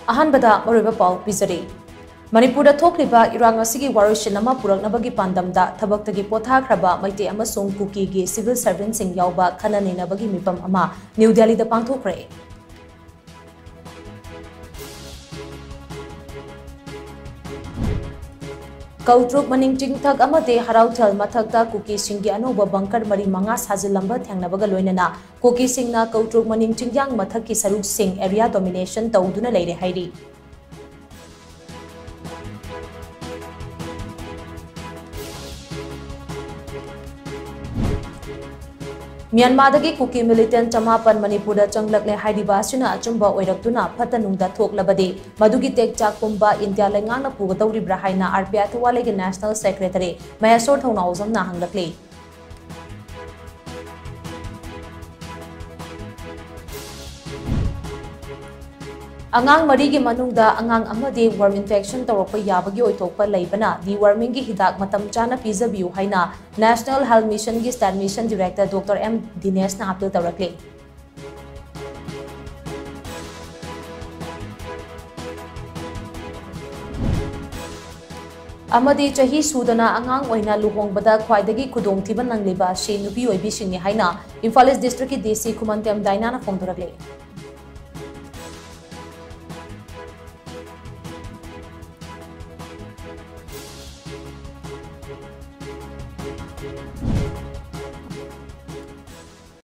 अहानबदा मरुबा पाउ पिजरी मणिपुर थोक्लिबा इरांग असिगी वारोइशन अमा पुरकनबगी पांदमदा थबक्तगी पोथाख्रबा मैते अमसुंग कुकीगी सिविल सर्वेंट सिंग यावबा खननेनबगी मिपम अमा न्यू दिल्लीदा पांथोखरे कौट्रुक मनिंग चिंगथक अमदे हराउथल मथक्ता कुकी सिंगी अनोबा बंकर मरी मंगा साजिलंबा थेंगनबगा लोइनना कुकी सिंगना कौट्रुक मनिंग चिंग्यांग मथक्की सरुक सिंग एरिया डोमिनेशन तौदुना लेरे हाइरी म्यांमारदगी कुकी मिलिटेंट चमापन मणिपुर चंगलकले हाइदिबासिना अचुंबा ओइरक्तुना फतनुंगदा थोक्लबदे मदुगी टेकचाकुंबा इंडिया लेंगांगना पुगतौरिब्रा हाइना आरपीआई थवालेगी नेशनल सेक्रेटरी महेश्वर थौनाउजमना हंगलकले अंगांग मरीगी मनुंगदा अंगांग अमदे वर्म इन्फेक्शन तौरप याबगी ओइथोकपा लैबना डिवर्मिंग की हिदाक मतम चाना पिजबियु हाइना नेशनल हेल्थ मिशन की state mission director doctor M Dinesh ना अपील तौरकले अमदे चही सुदना अंगांग ओइना लुहोंगबदा ख्वाइदगी खुदोंगथिबा नंगलिबा शे नुपी ओइबिसिंगनि हाइना इम्फाल ईस्ट डिस्ट्रिक्ट की डीसी खुमंतेम दाइनाना फोंदोरकले